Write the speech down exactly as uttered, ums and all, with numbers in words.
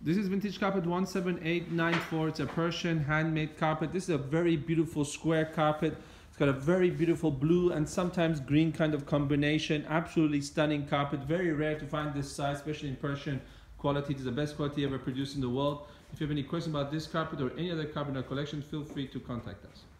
This is Vintage Carpet one seven eight nine four. It's a Persian handmade carpet. This is a very beautiful square carpet. It's got a very beautiful blue and sometimes green kind of combination. Absolutely stunning carpet. Very rare to find this size, especially in Persian quality. It's the best quality ever produced in the world. If you have any questions about this carpet or any other carpet in our collection, feel free to contact us.